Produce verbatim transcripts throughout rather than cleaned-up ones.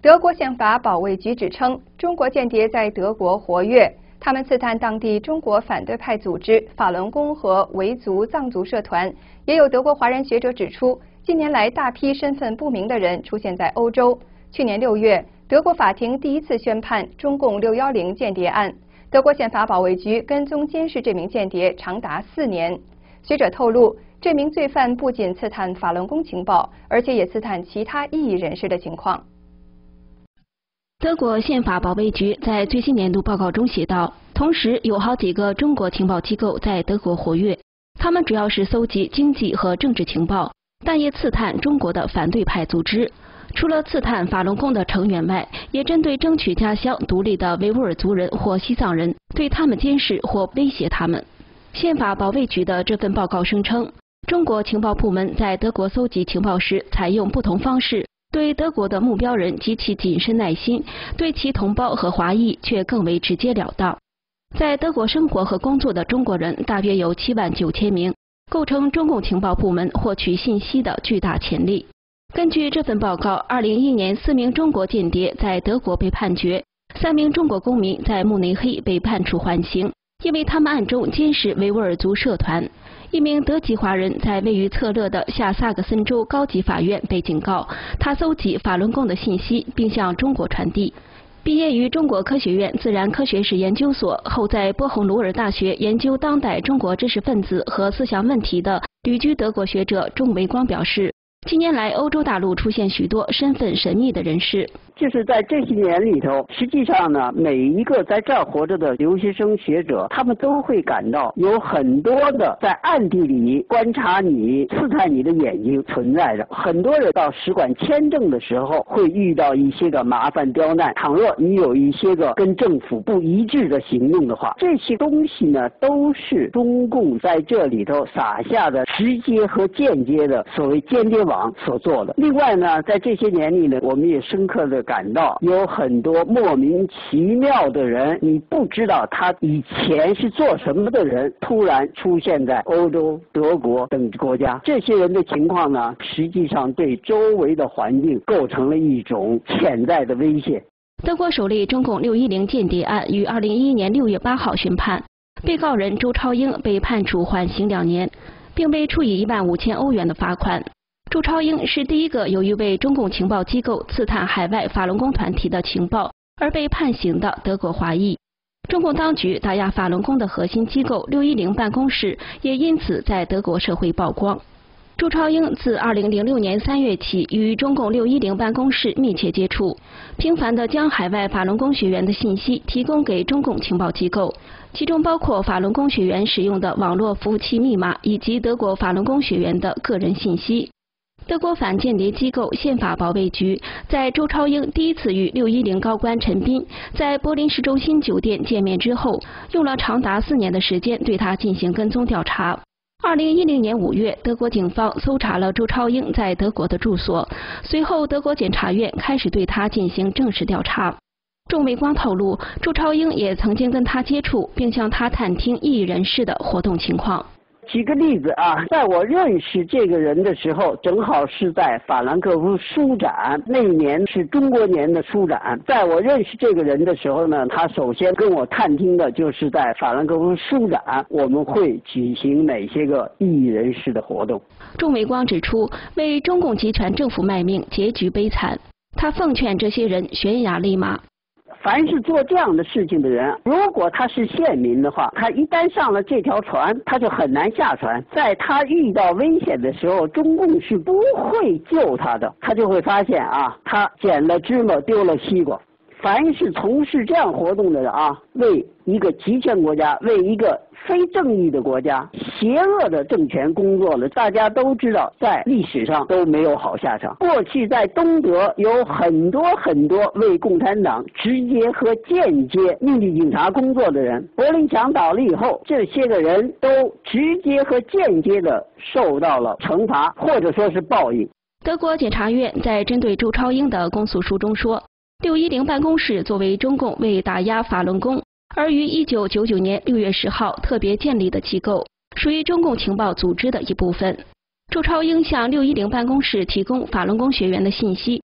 德国宪法保卫局指称，中国间谍在德国活跃，他们刺探当地中国反对派组织法轮功和维族藏族社团。也有德国华人学者指出，近年来大批身份不明的人出现在欧洲。去年六月，德国法庭第一次宣判中共六一零间谍案，德国宪法保卫局跟踪监视这名间谍长达四年。学者透露，这名罪犯不仅刺探法轮功情报，而且也刺探其他异议人士的情况。 德国宪法保卫局在最新年度报告中写道，同时有好几个中国情报机构在德国活跃，他们主要是搜集经济和政治情报，但也刺探中国的反对派组织。除了刺探法轮功的成员外，也针对争取家乡独立的维吾尔族人或西藏人，对他们监视或威胁他们。宪法保卫局的这份报告声称，中国情报部门在德国搜集情报时采用不同方式，对德国的目标人极其谨慎耐心，对其同胞和华裔却更为直截了当。在德国生活和工作的中国人大约有七万九千名，构成中共情报部门获取信息的巨大潜力。根据这份报告，二零一一年四名中国间谍在德国被判决，三名中国公民在慕尼黑被判处缓刑，因为他们暗中监视维吾尔族社团。一名德籍华人在位于策勒的下萨克森州高级法院被警告，他搜集法轮功的信息并向中国传递。毕业于中国科学院自然科学史研究所，后在波鸿鲁尔大学研究当代中国知识分子和思想问题的旅居德国学者钟维光表示，近年来欧洲大陆出现许多身份神秘的人士。 就是在这些年里头，实际上呢，每一个在这儿活着的留学生学者，他们都会感到有很多的在暗地里观察你、刺探你的眼睛存在着。很多人到使馆签证的时候，会遇到一些个麻烦刁难。倘若你有一些个跟政府不一致的行动的话，这些东西呢，都是中共在这里头撒下的直接和间接的所谓间谍网所做的。另外呢，在这些年里呢，我们也深刻的感到有很多莫名其妙的人，你不知道他以前是做什么的人，突然出现在欧洲、德国等国家。这些人的情况呢，实际上对周围的环境构成了一种潜在的威胁。 德国首例中共六一零间谍案于二零一一年六月八号宣判，被告人周超英被判处缓刑两年，并被处以一万五千欧元的罚款。周超英是第一个由于为中共情报机构刺探海外法轮功团体的情报而被判刑的德国华裔。中共当局打压法轮功的核心机构六一零办公室也因此在德国社会曝光。周超英自二零零六年三月起与中共六一零办公室密切接触，频繁地将海外法轮功学员的信息提供给中共情报机构，其中包括法轮功学员使用的网络服务器密码以及德国法轮功学员的个人信息。德国反间谍机构宪法保卫局在周超英第一次与六一零高官陈斌在柏林市中心酒店见面之后，用了长达四年的时间对他进行跟踪调查。二零一零年五月，德国警方搜查了周超英在德国的住所，随后德国检察院开始对他进行正式调查。钟维光透露，周超英也曾经跟他接触，并向他探听异议人士的活动情况。 举个例子啊，在我认识这个人的时候，正好是在法兰克福书展，那一年是中国年的书展。在我认识这个人的时候呢，他首先跟我探听的就是在法兰克福书展我们会举行哪些个异议人士的活动。 钟维光指出，为中共集权政府卖命，结局悲惨。他奉劝这些人悬崖勒马。 凡是做这样的事情的人，如果他是县民的话，他一旦上了这条船，他就很难下船。在他遇到危险的时候，中共是不会救他的，他就会发现啊，他捡了芝麻丢了西瓜。凡是从事这样活动的人啊，为一个集权国家，为一个非正义的国家、邪恶的政权工作了，大家都知道，在历史上都没有好下场。过去在东德有很多很多为共产党直接和间接秘密警察工作的人，柏林墙倒了以后，这些个人都直接和间接的受到了惩罚，或者说是报应。 德国检察院在针对周超英的公诉书中说，六一零办公室作为中共为打压法轮功而于一九九九年六月十号特别建立的机构，属于中共情报组织的一部分。周超英向六一零办公室提供法轮功学员的信息，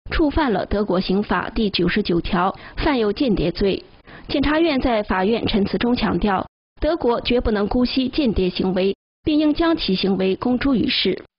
触犯了德国刑法第九十九条，犯有间谍罪。检察院在法院陈词中强调，德国绝不能姑息间谍行为，并应将其行为公诸于世。